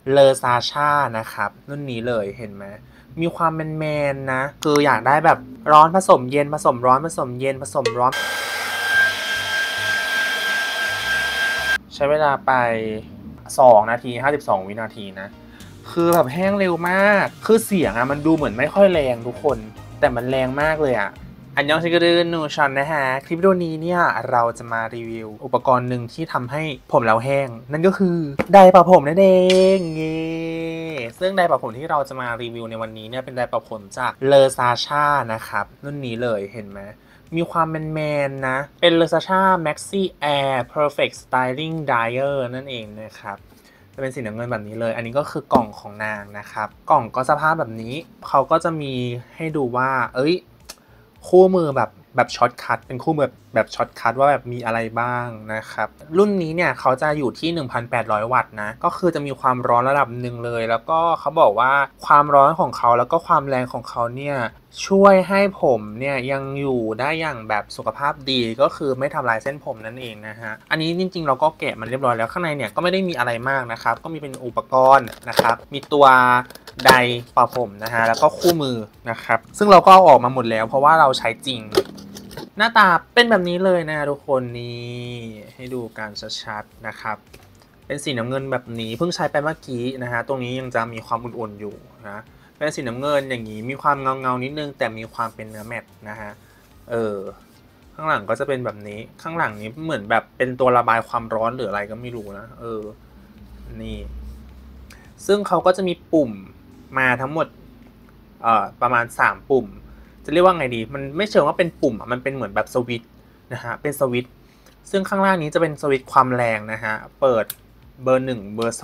เลอซาชานะครับรุ่นนี้เลยเห็นไหมมีความแมนๆนะคืออยากได้แบบร้อนผสมเย็นผสมร้อนผสมเย็นผสมร้อนใช้เวลาไป2 นาที52 วินาทีนะคือแบบแห้งเร็วมากคือเสียงมันดูเหมือนไม่ค่อยแรงทุกคนแต่มันแรงมากเลยอันยองชิกรึนูชันนะฮะคลิปวิดีโอนี้เนี่ยเราจะมารีวิวอุปกรณ์หนึ่งที่ทำให้ผมเราแห้งนั่นก็คือไดร์เป่าผมนั่นเองเย่ซึ่งไดร์เป่าผมที่เราจะมารีวิวในวันนี้เนี่ยเป็นไดร์เป่าผมจากเลอซาชานะครับรุ่นนี้เลยเห็นไหมมีความแมนๆนะเป็นเลอซาชา Maxi Air Perfect Styling Dryer นั่นเองนะครับจะเป็นสีน้ำเงินแบบนี้เลยอันนี้ก็คือกล่องของนางนะครับกล่องก็สภาพแบบนี้เขาก็จะมีให้ดูว่าคู่มือแบบช็อตคัทเป็นคู่มือแบบช็อตคัทว่าแบบมีอะไรบ้างนะครับรุ่นนี้เนี่ยเขาจะอยู่ที่ 1,800 วัตต์นะก็คือจะมีความร้อนระดับหนึ่งเลยแล้วก็เขาบอกว่าความร้อนของเขาแล้วก็ความแรงของเขาเนี่ยช่วยให้ผมเนี่ยยังอยู่ได้อย่างแบบสุขภาพดีก็คือไม่ทำลายเส้นผมนั่นเองนะฮะอันนี้จริงๆเราก็แกะมันเรียบร้อยแล้วข้างในเนี่ยก็ไม่ได้มีอะไรมากนะครับก็มีเป็นอุปกรณ์นะครับมีตัวไดร์เป่าผมนะฮะแล้วก็คู่มือนะครับซึ่งเราก็เอาออกมาหมดแล้วเพราะว่าเราใช้จริงหน้าตาเป็นแบบนี้เลยนะทุกคนนี่ให้ดูการชัดๆนะครับเป็นสีน้ำเงินแบบนี้เพิ่งใช้ไปเมื่อกี้นะฮะตรงนี้ยังจะมีความอุ่นๆอยู่นะเป็นสีน้ำเงินอย่างนี้มีความเงาๆนิดนึงแต่มีความเป็นเนื้อแมตต์นะฮะข้างหลังก็จะเป็นแบบนี้ข้างหลังนี้เหมือนแบบเป็นตัวระบายความร้อนหรืออะไรก็ไม่รู้นะนี่ซึ่งเขาก็จะมีปุ่มมาทั้งหมดประมาณ3ปุ่มจะเรียกว่าไงดีมันไม่เชิงว่าเป็นปุ่มมันเป็นเหมือนแบบสวิตช์นะฮะเป็นสวิตช์ซึ่งข้างล่างนี้จะเป็นสวิตช์ความแรงนะฮะเปิดเบอร์1เบอร์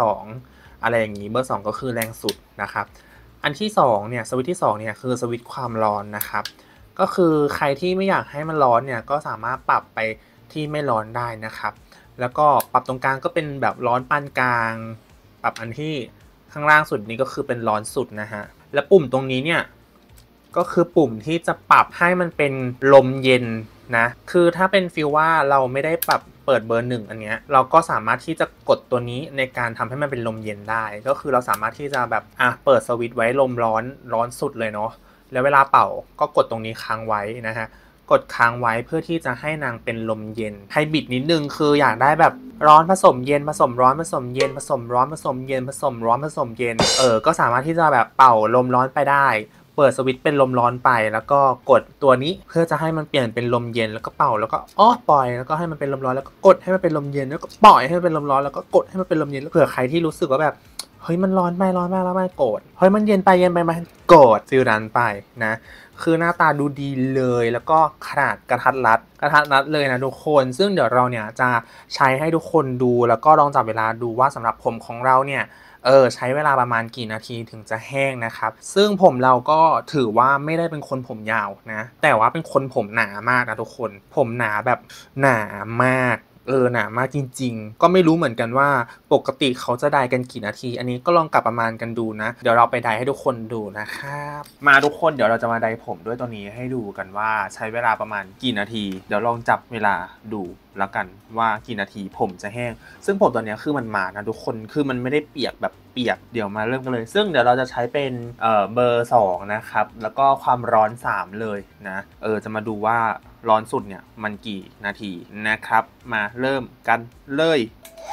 2อะไรอย่างนี้เบอร์2ก็คือแรงสุดนะครับอันที่2เนี่ยสวิตช์ที่2เนี่ยคือสวิตช์ความร้อนนะครับก็คือใครที่ไม่อยากให้มันร้อนเนี่ยก็สามารถปรับไปที่ไม่ร้อนได้นะครับแล้วก็ปรับตรงกลางก็เป็นแบบร้อนปานกลางปรับอันที่ข้างล่างสุดนี้ก็คือเป็นร้อนสุดนะฮะและปุ่มตรงนี้เนี่ยก็คือปุ่มที่จะปรับให้มันเป็นลมเย็นนะคือถ้าเป็นฟีลว่าเราไม่ได้ปรับเปิดเบอร์1อันเนี้ยเราก็สามารถที่จะกดตัวนี้ในการทำให้มันเป็นลมเย็นได้ก็คือเราสามารถที่จะแบบเปิดสวิตช์ไว้ลมร้อนสุดเลยเนาะแล้วเวลาเป่าก็กดตรงนี้ค้างไว้นะฮะกดค้างไว้เพื่อที่จะให้นางเป็นลมเย็นให้บิดนิดนึงคืออยากได้แบบร้อนผสมเย็นผสมร้อนผสมเย็นผสมร้อนผสมเย็นผสมร้อนผสมเย็นก็สามารถที่จะแบบเป่าลมร้อนไปได้เปิดสวิตช์เป็นลมร้อนไปแล้วก็กดตัวนี้เพื่อจะให้มันเปลี่ยนเป็นลมเย็นแล้วก็เป่าแล้วก็ปล่อยแล้วก็ให้มันเป็นลมร้อนแล้วก็กดให้มันเป็นลมเย็นแล้วก็ปล่อยให้มันเป็นลมร้อนแล้วก็กดให้มันเป็นลมเย็นแล้วเผื่อใครที่รู้สึกว่าแบบเฮ้ยมันร้อนไปร้อนมากแล้วไม่โกรธเฮ้ยมันเย็นไปมาโกรธฟิลนั้นไปนะคือหน้าตาดูดีเลยแล้วก็ขนาดกระทัดรัดเลยนะทุกคนซึ่งเดี๋ยวเราเนี่ยจะใช้ให้ทุกคนดูแล้วก็ลองจับเวลาดูว่าสำหรับผมของเราเนี่ยใช้เวลาประมาณกี่นาทีถึงจะแห้งนะครับซึ่งผมเราก็ถือว่าไม่ได้เป็นคนผมยาวนะแต่ว่าเป็นคนผมหนามากนะทุกคนผมหนาแบบหนามากหนามากจริงๆก็ไม่รู้เหมือนกันว่าปกติเขาจะไดกันกี่นาทีอันนี้ก็ลองกลับประมาณกันดูนะเดี๋ยวเราไปไดให้ทุกคนดูนะครับมาทุกคนเดี๋ยวเราจะมาไดผมด้วยตัวนี้ให้ดูกันว่าใช้เวลาประมาณกี่นาทีเดี๋ยวลองจับเวลาดูแล้วกันว่ากี่นาทีผมจะแห้งซึ่งผมตัวนี้คือมันมานะทุกคนคือมันไม่ได้เปียกแบบเปียกเดี๋ยวมาเริ่มกันเลยซึ่งเดี๋ยวเราจะใช้เป็นเบอร์2นะครับแล้วก็ความร้อน3เลยนะจะมาดูว่าร้อนสุดเนี่ยมันกี่นาทีนะครับมาเริ่มกันเลย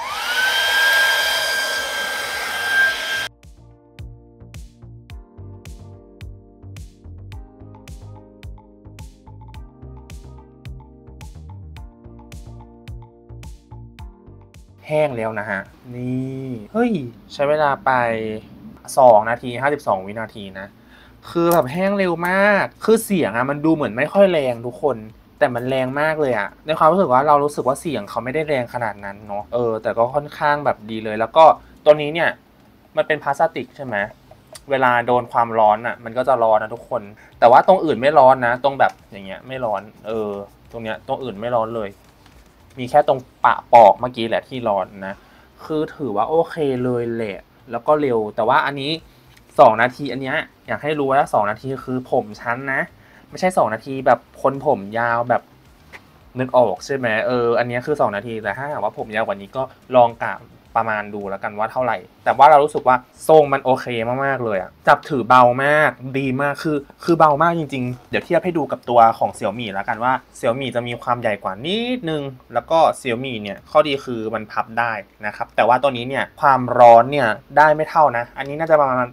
แห้งแล้วนะฮะนี่เฮ้ยใช้เวลาไป2 นาที52 วินาทีนะคือแบบแห้งเร็วมากคือเสียงมันดูเหมือนไม่ค่อยแรงทุกคนแต่มันแรงมากเลยในความรู้สึกว่าเรารู้สึกว่าเสียงเขาไม่ได้แรงขนาดนั้นเนาะแต่ก็ค่อนข้างแบบดีเลยแล้วก็ตัวนี้เนี่ยมันเป็นพลาสติกใช่ไหมเวลาโดนความร้อนมันก็จะร้อนนะทุกคนแต่ว่าตรงอื่นไม่ร้อนนะตรงแบบอย่างเงี้ยไม่ร้อนตรงเนี้ยตรงอื่นไม่ร้อนเลยมีแค่ตรงปะปอกเมื่อกี้แหละที่ร้อนนะคือถือว่าโอเคเลยแหละแล้วก็เร็วแต่ว่าอันนี้2 นาทีอันเนี้ยอยากให้รู้ว่า2 นาทีคือผมชั้นนะไม่ใช่2 นาทีแบบคนผมยาวแบบนึกออกใช่ไหมอันนี้คือ2 นาทีแต่ถ้าหากว่าผมยาวกว่านี้ก็ลองกะประมาณดูแล้วกันว่าเท่าไหร่แต่ว่าเรารู้สึกว่าทรงมันโอเคมากๆเลยอะจับถือเบามากดีมากคือเบามากจริงๆเดี๋ยวเทียบให้ดูกับตัวของ Xiaomi แล้วกันว่า Xiaomi จะมีความใหญ่กว่านิดนึงแล้วก็ Xiaomi เนี่ยข้อดีคือมันพับได้นะครับแต่ว่าตัวนี้เนี่ยความร้อนเนี่ยได้ไม่เท่านะอันนี้น่าจะประมาณ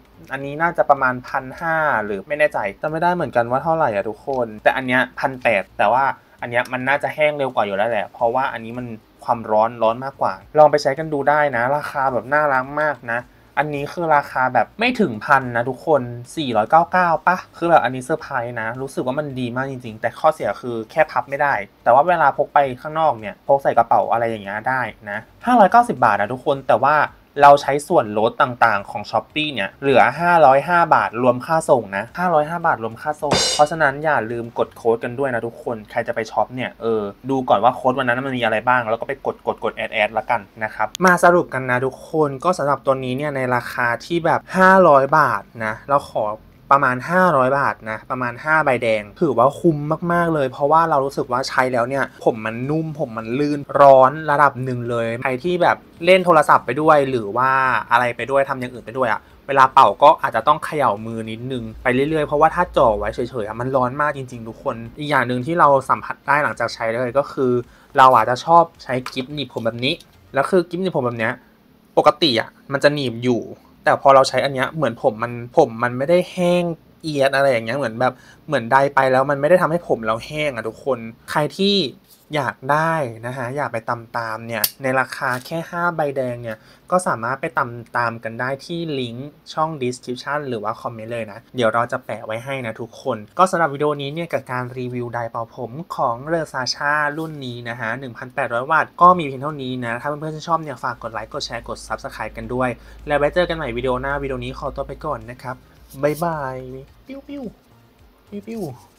1,500หรือไม่แน่ใจจำไม่ได้เหมือนกันว่าเท่าไหร่อะทุกคนแต่อันเนี้ย1,800แต่ว่าอันเนี้ยมันน่าจะแห้งเร็วกว่าอยู่แล้วแหละเพราะว่าอันนี้มันความร้อนมากกว่าลองไปใช้กันดูได้นะราคาแบบน่ารักมากนะอันนี้คือราคาแบบไม่ถึงพันนะทุกคน499ปะคือแบบอันนี้เซอร์ไพรส์นะรู้สึกว่ามันดีมากจริงๆแต่ข้อเสียคือแค่พับไม่ได้แต่ว่าเวลาพกไปข้างนอกเนี่ยพกใส่กระเป๋าอะไรอย่างเงี้ยได้นะ590 บาทนะทุกคนแต่ว่าเราใช้ส่วนลดต่างๆของ Shopee เนี่ยเหลือ505 บาทรวมค่าส่งนะ505 บาทรวมค่าส่งเพราะฉะนั้นอย่าลืมกดโค้ดกันด้วยนะทุกคนใครจะไปช็อปเนี่ยดูก่อนว่าโค้ดวันนั้นมันมีอะไรบ้างแล้วก็ไปกดแอดละกันนะครับมาสรุปกันนะทุกคนก็สำหรับตัวนี้เนี่ยในราคาที่แบบ500 บาทนะเราขอประมาณ500 บาทนะประมาณ5ใบแดงถือว่าคุ้มมากๆเลยเพราะว่าเรารู้สึกว่าใช้แล้วเนี่ยผมมันนุ่มผมมันลื่นร้อนระดับหนึ่งเลยใครที่แบบเล่นโทรศัพท์ไปด้วยหรือว่าอะไรไปด้วยทำอย่างอื่นไปด้วยอะเวลาเป่าก็อาจจะต้องเขย่ามือนิดนึงไปเรื่อยๆเพราะว่าถ้าจ่อไว้เฉยๆมันร้อนมากจริงๆทุกคนอีกอย่างหนึ่งที่เราสัมผัสได้หลังจากใช้เลยก็คือเราอาจจะชอบใช้กิ๊บหนีบผมแบบนี้แล้วคือกิ๊บหนีบผมแบบเนี้ยปกติอะมันจะหนีบอยู่แต่พอเราใช้อันเนี้ยเหมือนผมมันไม่ได้แห้งเอียดอะไรอย่างเงี้ยเหมือนไดไปแล้วมันไม่ได้ทำให้ผมเราแห้งอะทุกคนใครที่อยากได้นะฮะอยากไปตามเนี่ยในราคาแค่5ใบแดงเนี่ยก็สามารถไปตามกันได้ที่ลิงก์ช่อง description หรือว่าคอมเมนต์เลยนะเดี๋ยวเราจะแปะไว้ให้นะทุกคนก็สำหรับวิดีโอนี้เนี่ยกับการรีวิวไดร์เป่าผมของเรอซาชารุ่นนี้นะฮะ 1,800 วัตต์ก็มีเพียงเท่านี้นะถ้าเพื่อนๆชอบเนี่ยฝากกดไลค์กดแชร์กด Subscribe กันด้วยแล้วไว้เจอกันใหม่วิดีโอหน้าวิดีโอนี้ขอตัวไปก่อนนะครับบ๊ายบายปิ้ว